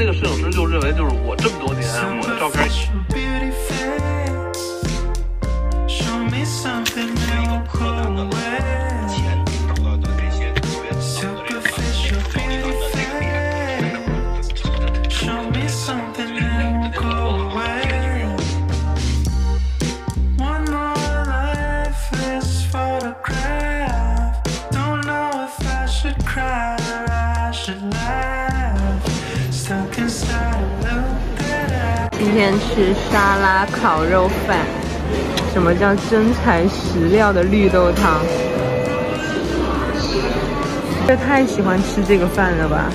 那个摄影师就认为，就是我这么多年我的照片。 今天吃沙拉烤肉饭。什么叫真材实料的绿豆汤？这太喜欢吃这个饭了吧！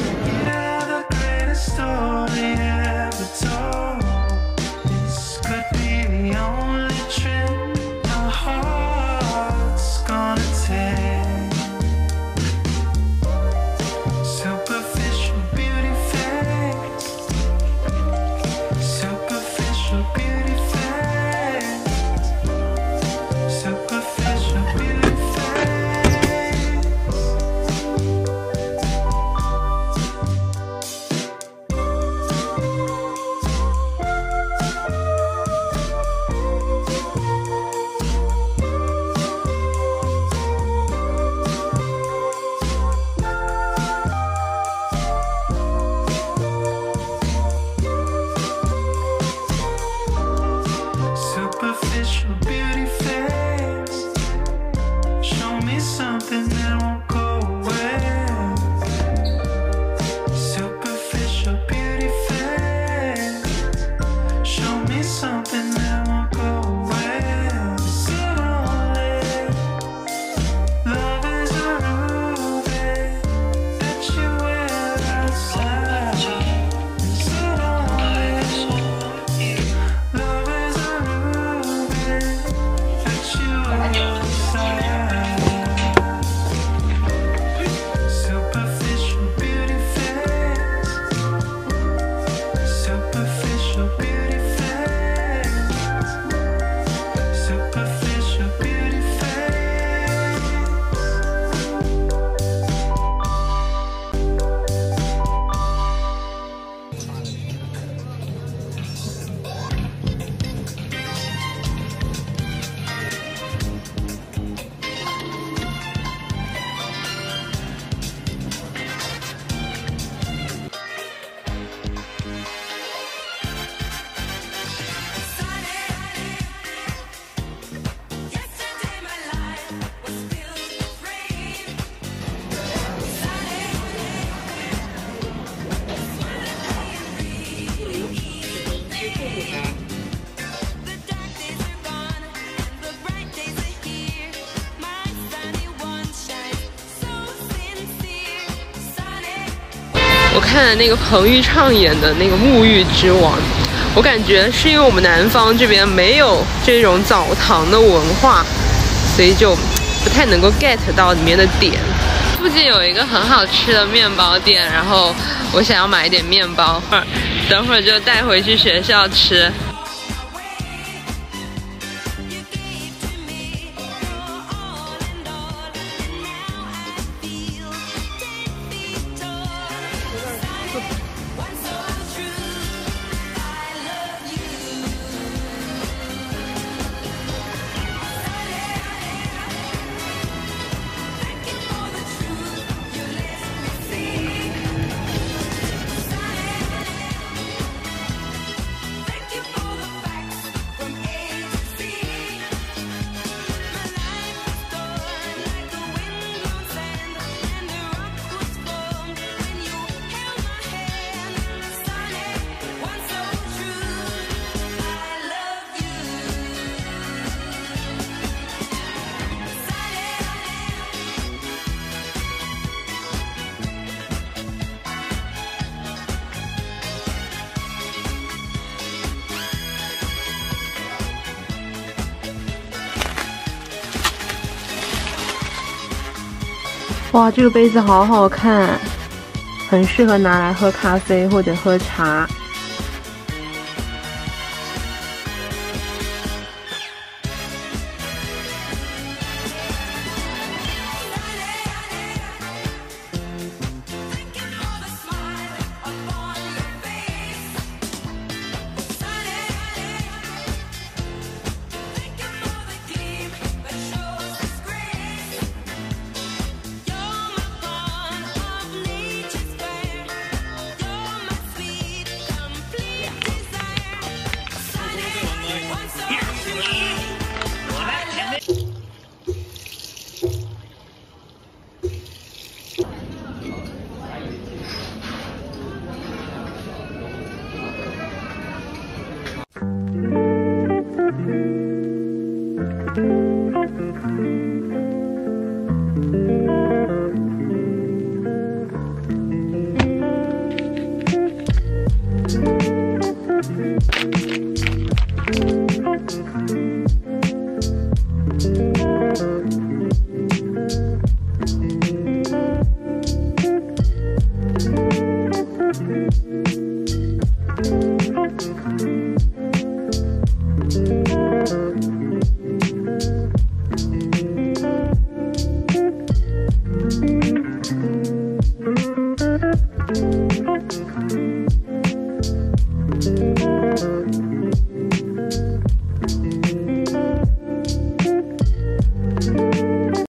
我看了那个彭昱畅演的那个《沐浴之王》，我感觉是因为我们南方这边没有这种澡堂的文化，所以就不太能够 get 到里面的点。附近有一个很好吃的面包店，然后我想要买一点面包，等会儿就带回去学校吃。哇，这个杯子好好看，很适合拿来喝咖啡或者喝茶。